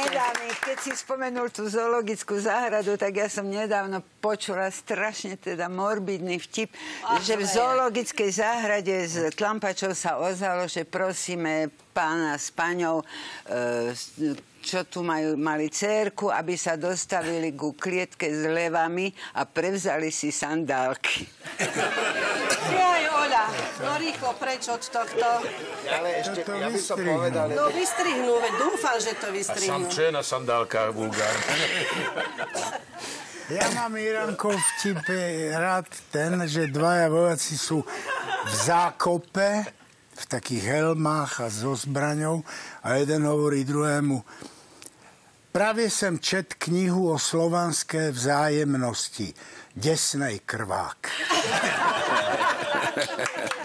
dámy, keď si spomenul tú zoologickú záhradu, tak ja som nedávno počula strašne teda morbidný vtip, že v zoologickej záhrade z Tlampačov sa ozvalo, že prosíme pána s paňou, čo tu mali dcérku, aby sa dostavili ku klietke s levami a prevzali si sandálky. Jaj, Oľa, no rýchlo preč od tohto. Ale ešte, ja by som povedal... No vystrihnú, veď dúfam, že to A vystrihnú. čo je na sandálkach vulgárne? Ja mám, Iranko, vtip rád ten, že dvaja vojaci sú v zákope, v takých helmách a so zbraňou a jeden hovorí druhému: Právě jsem čet knihu o slovanské vzájemnosti. Desnej krvák.